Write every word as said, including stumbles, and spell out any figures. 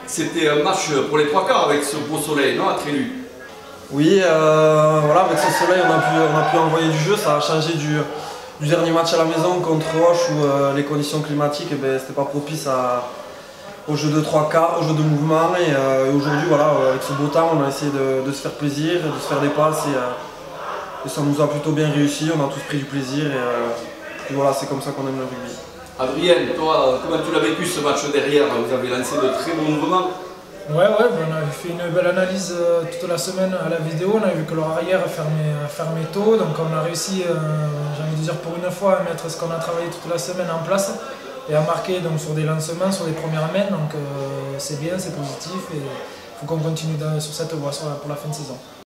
C'était un match pour les trois quarts avec ce beau soleil, non, à Trélu? Oui, euh, voilà, avec ce soleil, on a, pu, on a pu envoyer du jeu. Ça a changé du, du dernier match à la maison contre Roche où euh, les conditions climatiques, eh ben, c'était pas propice à, au jeu de trois quarts, au jeu de mouvement. Et, euh, et aujourd'hui, voilà, avec ce beau temps, on a essayé de, de se faire plaisir, de se faire des passes. Et, euh, et ça nous a plutôt bien réussi. On a tous pris du plaisir. Et, euh, et voilà, c'est comme ça qu'on aime le rugby. Adrien, toi, comment tu l'as vécu ce match derrière? Vous avez lancé de très bons mouvements. Ouais, ouais, on avait fait une belle analyse euh, toute la semaine à la vidéo. On a vu que leur arrière fermait, fermait tôt, donc on a réussi, euh, j'ai envie de dire pour une fois, à mettre ce qu'on a travaillé toute la semaine en place et à marquer donc, sur des lancements, sur des premières mains. Donc euh, c'est bien, c'est positif et il faut qu'on continue dans, sur cette voie pour la fin de saison.